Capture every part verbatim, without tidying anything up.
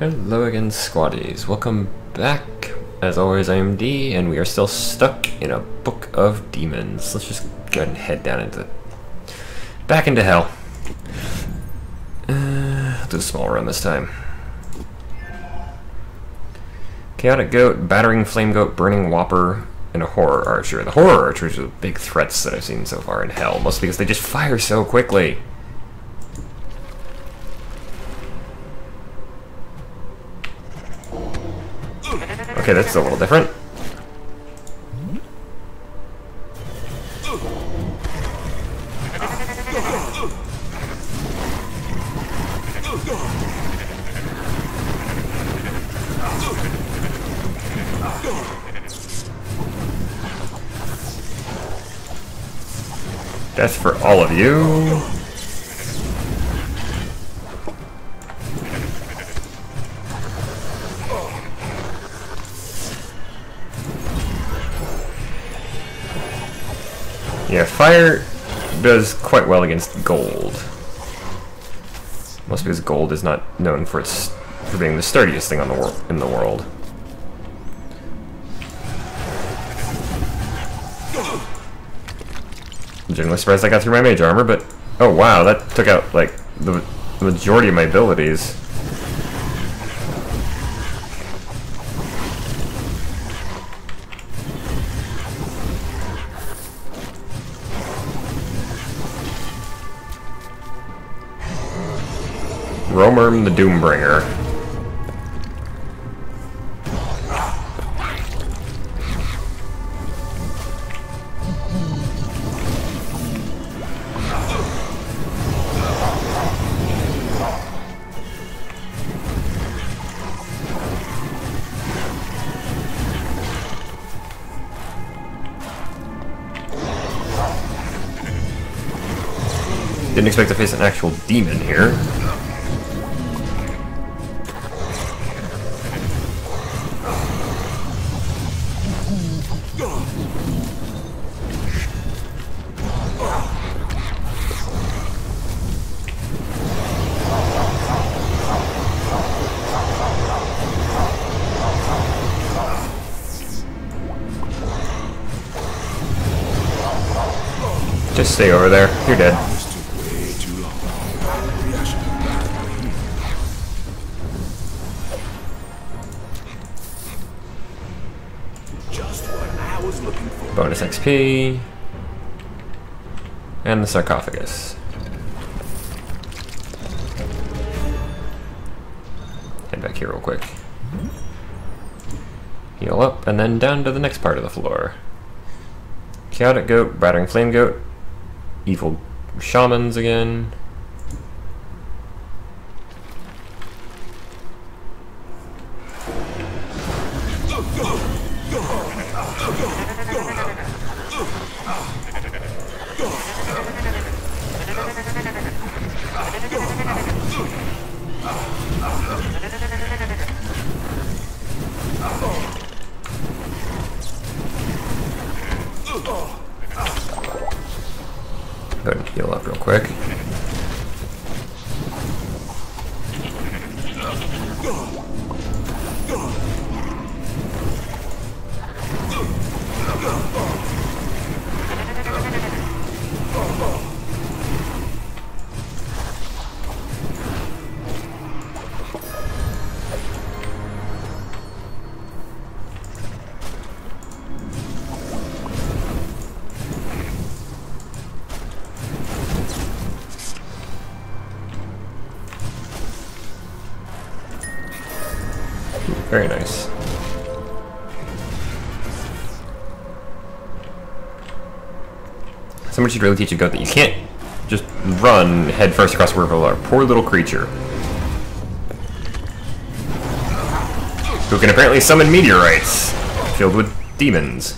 Hello again, squaddies. Welcome back. As always, I am D, and we are still stuck in a book of demons. Let's just go ahead and head down into... back into hell. Uh, I'll do a small run this time. Chaotic Goat, Battering Flame Goat, Burning Whopper, and a Horror Archer. The Horror Archers are the big threats that I've seen so far in hell, mostly because they just fire so quickly. Okay, that's a little different. Death for all of you. Yeah, fire does quite well against gold. Mostly because gold is not known for its for being the sturdiest thing on the world in the world. I'm generally surprised I got through my mage armor, but oh wow, that took out like the, the majority of my abilities. Romerm the Doombringer. Didn't expect to face an actual demon here. Just stay over there. You're dead. Bonus X P. And the sarcophagus. Head back here real quick. Heal up, and then down to the next part of the floor. Chaotic Goat, Battering Flame Goat, Evil Shamans again. Go ahead and heal up real quick. Very nice. Someone should really teach a goat that you can't just run head first across a river. A poor little creature who can apparently summon meteorites filled with demons.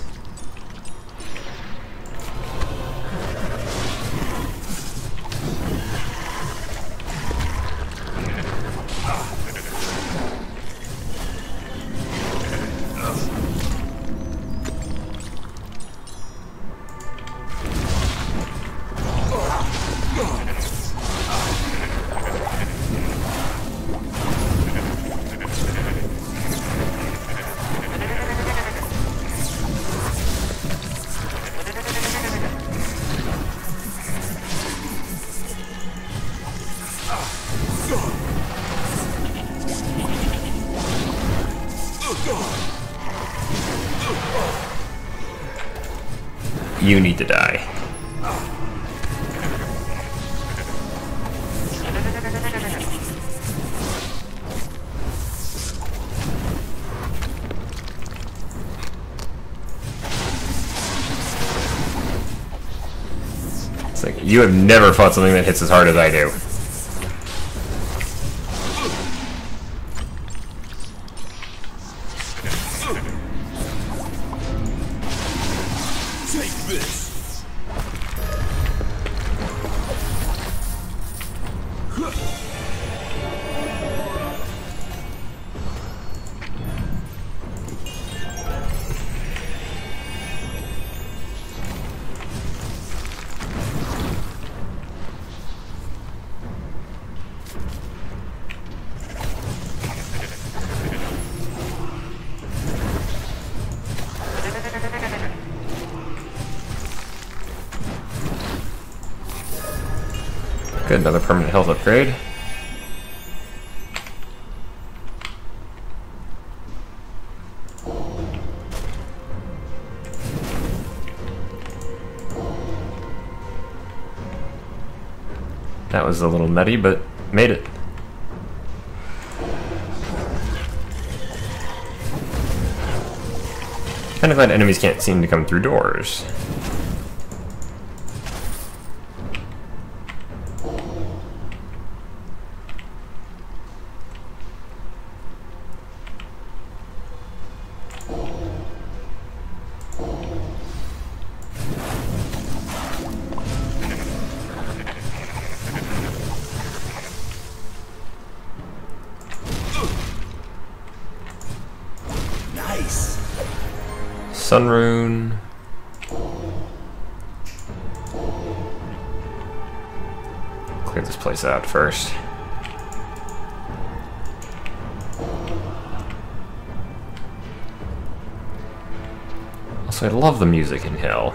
You need to die. It's like, you have never fought something that hits as hard as I do. Good, another permanent health upgrade. That was a little nutty, but made it. Kinda glad enemies can't seem to come through doors. Sun rune. Clear this place out first. Also, I love the music in Hell.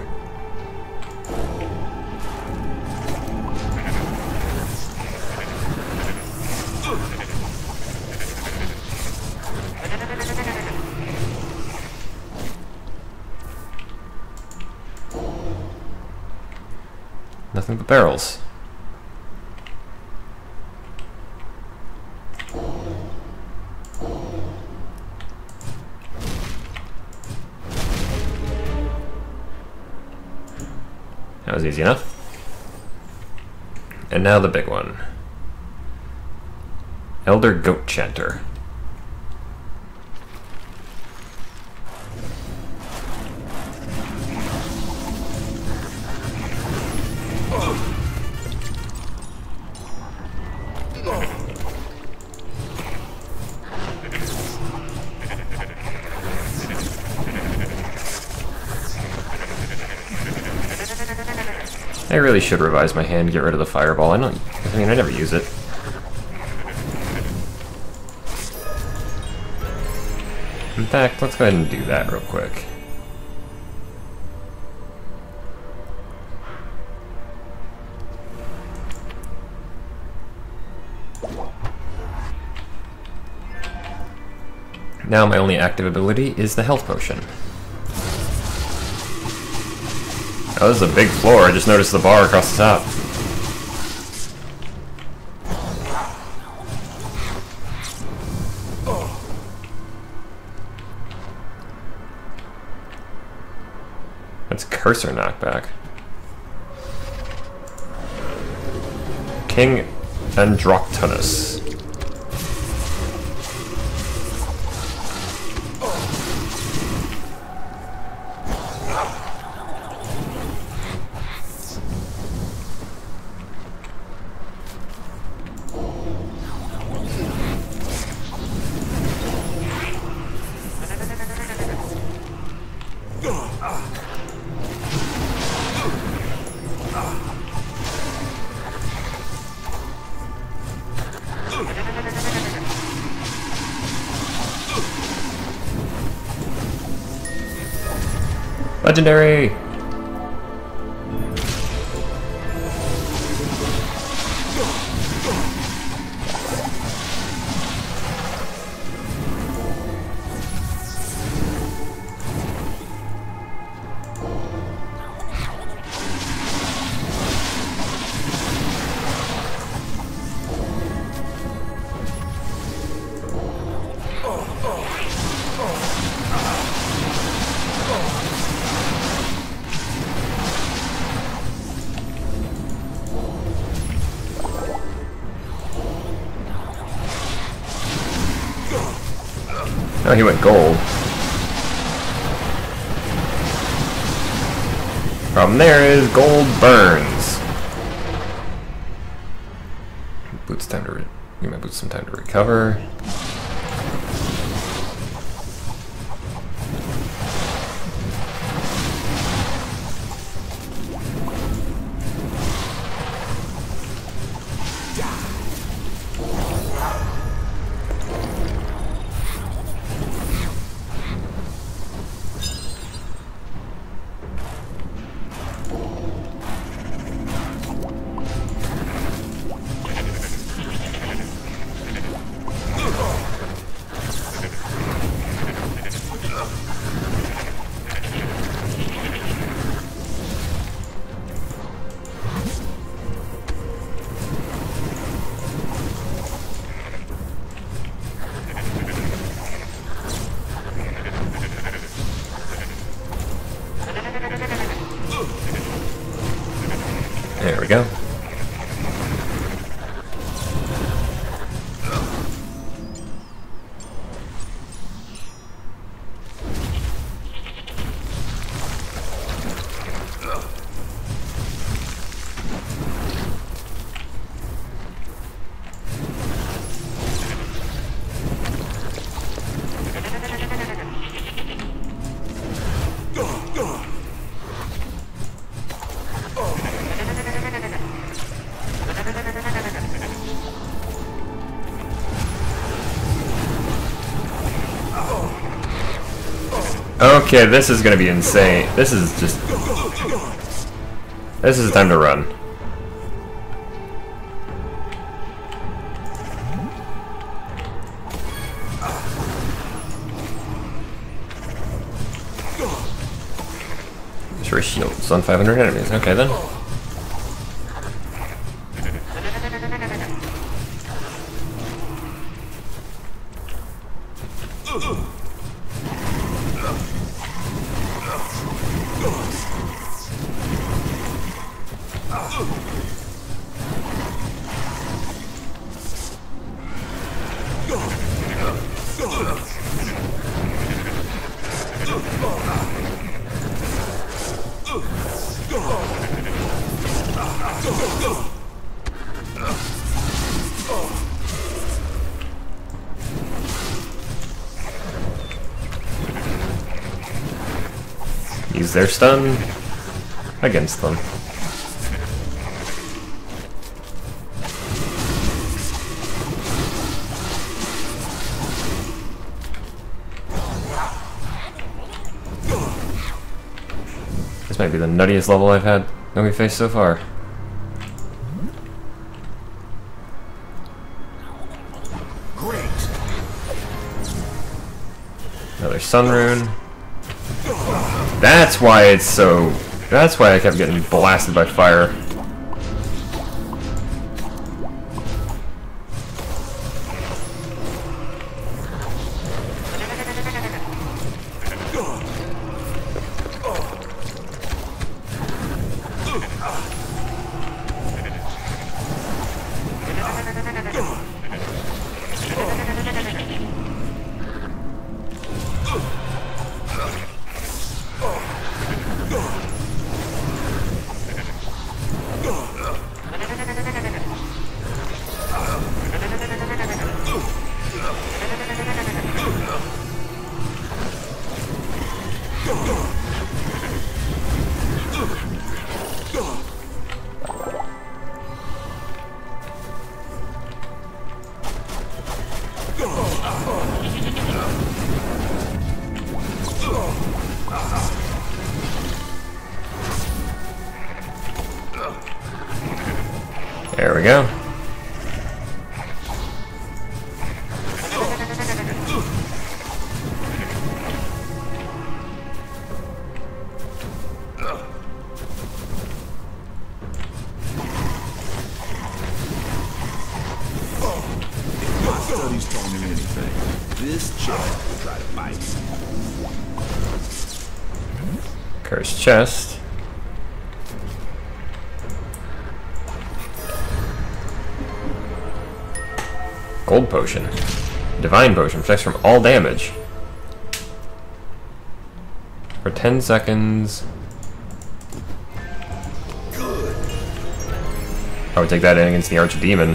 Nothing but barrels. That was easy enough. And now the big one. Elder Goat Chanter. I really should revise my hand, get rid of the fireball. I don't, I mean, I never use it. In fact, let's go ahead and do that real quick. Now my only active ability is the health potion. Oh, this is a big floor. I just noticed the bar across the top. That's cursor knockback. King Androctonus. Legendary! Oh, he went gold. Problem there is gold burns. Boots time to re give my boots some time to recover. There we go. Okay, this is gonna be insane. This is just... This is time to run. Sure, shields on five hundred enemies. Okay then. Use their stun against them. This might be the nuttiest level I've had that we've faced so far. Great. Another sun rune. That's why it's so... That's why I kept getting blasted by fire. There we go. Studies told me anything. This chick will try to fight. Cursed chest. Gold potion. Divine potion protects from all damage. For ten seconds. I would take that in against the Archdemon.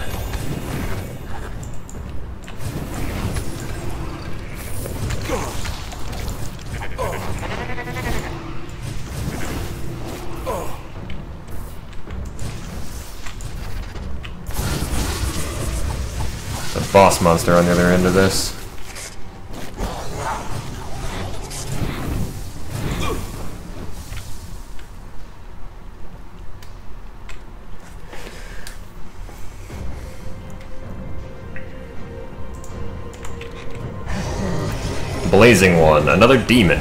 The boss monster on the other end of this. Blazing one, another demon.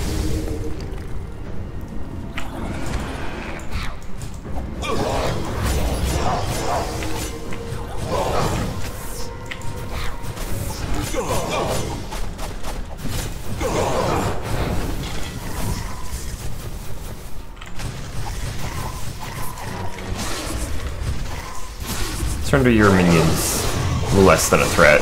Turn to your minions less than a threat.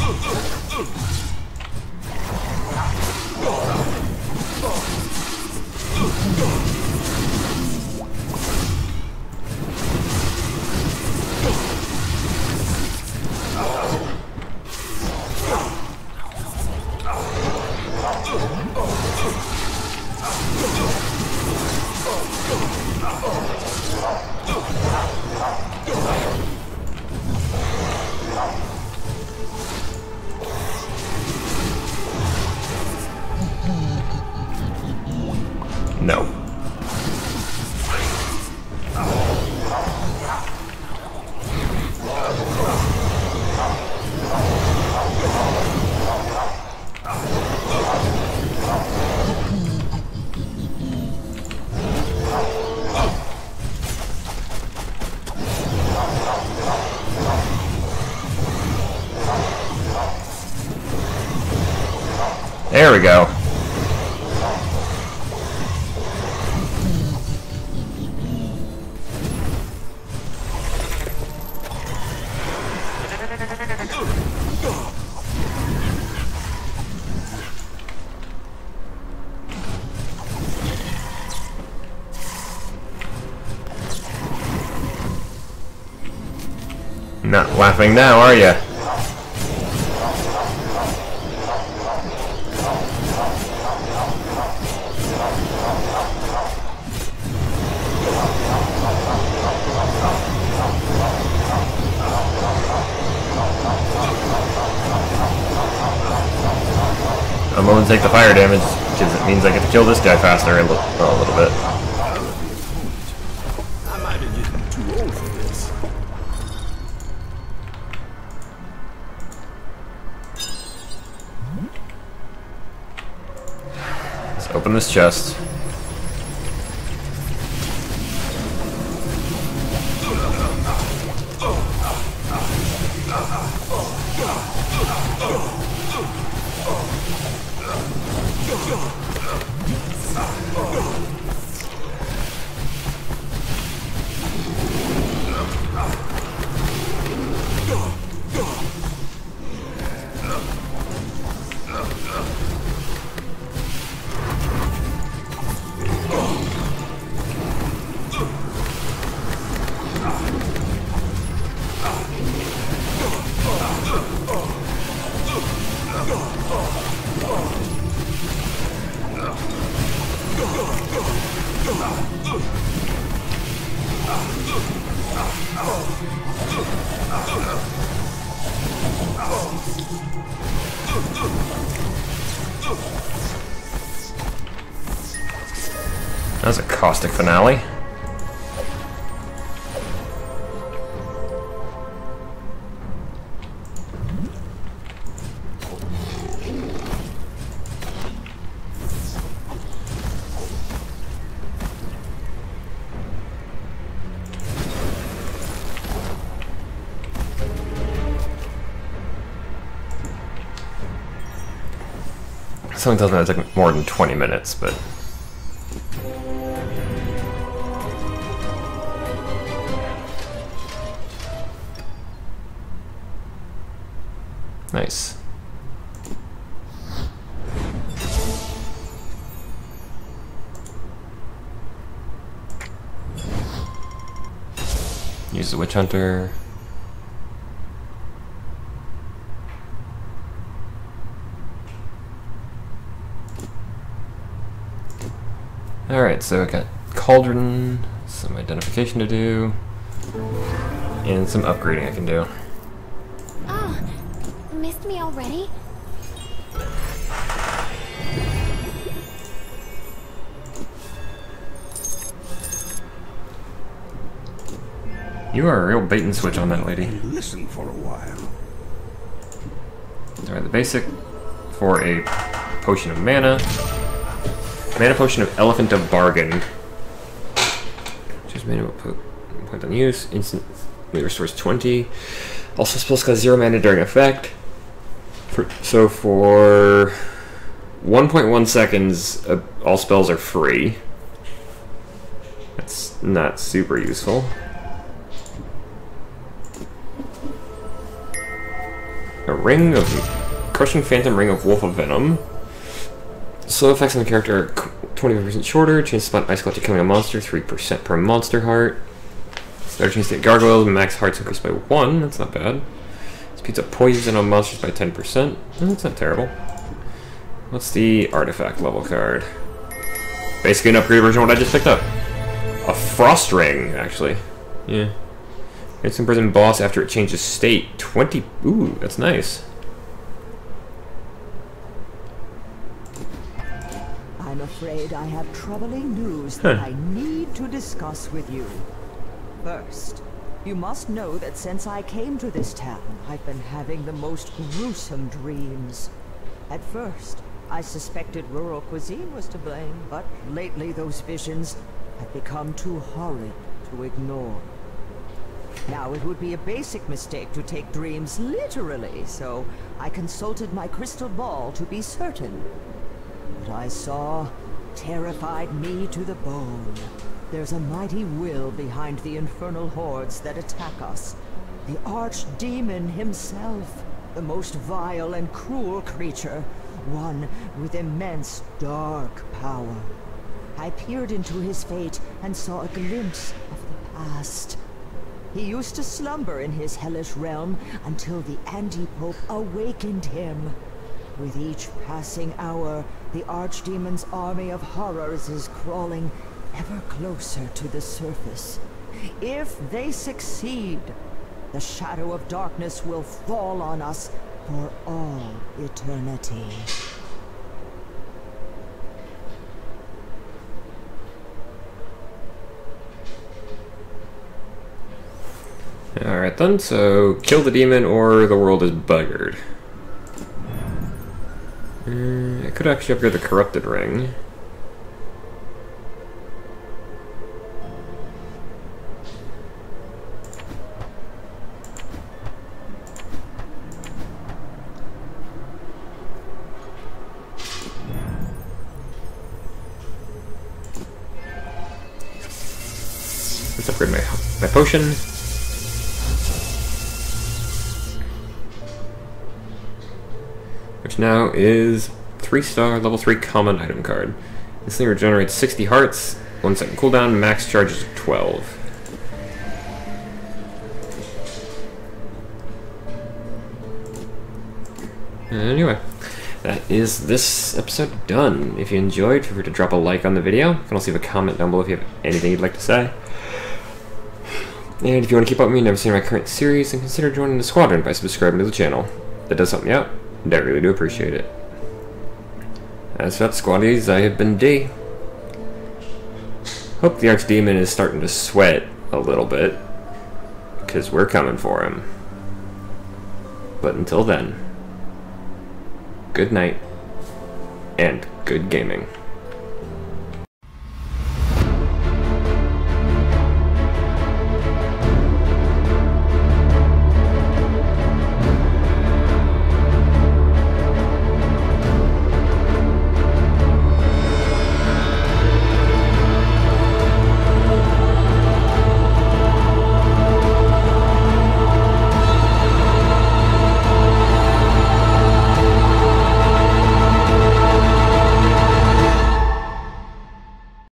No. There we go. Not laughing now, are ya? I'm going to take the fire damage because it means I get to kill this guy faster a little, a little bit. I might be getting too old for this. Let's open this chest. That was a caustic finale. Someone tells me that took more than twenty minutes, but... Nice. Use the Witch Hunter. Alright, so I got Cauldron, some identification to do, and some upgrading I can do. Ah, missed me already? You are a real bait and switch on that lady. Listen for a while. Alright, the basic for a potion of mana. Mana potion of Elephant of Bargain. Just mana will point on use. Instantly restores twenty. Also spells cost zero mana during effect. For, so for one point one seconds, uh, all spells are free. That's not super useful. A ring of Crushing Phantom Ring of Wolf of Venom. Slow effects on the character are twenty-five percent shorter. Chance to spot Ice Clutch killing a monster, three percent per monster heart. Better chance to get gargoyles, max hearts increased by one. That's not bad. Speeds up poison on monsters by ten percent. Oh, that's not terrible. What's the artifact level card? Basically an upgraded version of what I just picked up. A Frost Ring, actually. Yeah. It's imprisoned boss after it changes state. twenty. Ooh, that's nice. I'm afraid I have troubling news Huh. that I need to discuss with you. First, you must know that since I came to this town, I've been having the most gruesome dreams. At first, I suspected rural cuisine was to blame, but lately those visions have become too horrid to ignore. Now, it would be a basic mistake to take dreams literally, so I consulted my crystal ball to be certain. What I saw terrified me to the bone. There's a mighty will behind the infernal hordes that attack us. The archdemon himself, the most vile and cruel creature, one with immense dark power. I peered into his fate and saw a glimpse of the past. He used to slumber in his hellish realm until the anti-pope awakened him. With each passing hour, the archdemon's army of horrors is crawling ever closer to the surface. If they succeed, the shadow of darkness will fall on us for all eternity. Alright then, so kill the demon or the world is buggered. Uh, I could actually upgrade the corrupted ring. Let's upgrade my, my potion. Which now is three star level three common item card. This thing regenerates sixty hearts, one second cooldown, max charges of twelve. Anyway, that is this episode done. If you enjoyed, feel free to drop a like on the video. You can also leave a comment down below if you have anything you'd like to say. And if you want to keep up with me and never see my current series, then consider joining the squadron by subscribing to the channel. That does help me out, and I really do appreciate it. As for that, squaddies, I have been D. Hope the Archdemon is starting to sweat a little bit, because we're coming for him. But until then, good night, and good gaming.